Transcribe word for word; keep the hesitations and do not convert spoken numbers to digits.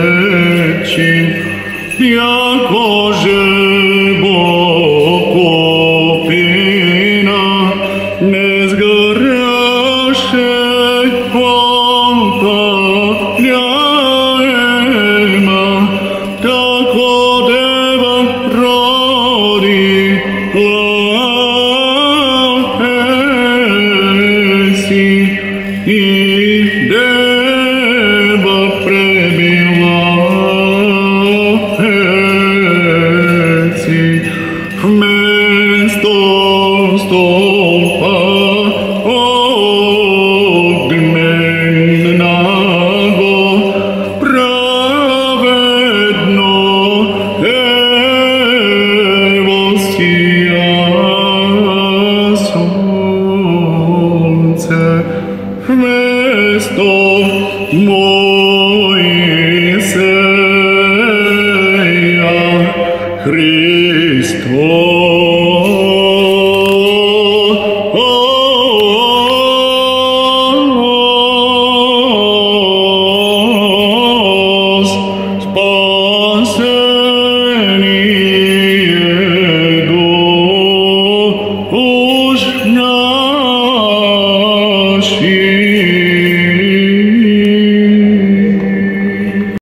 reči, jakože Bog opina, ne zgaraše pompa ljajema, tako deva rodi lahesi i deva premila heci, vmesto stolpa ognennago pravedno evo sija sunce, vmesto mojih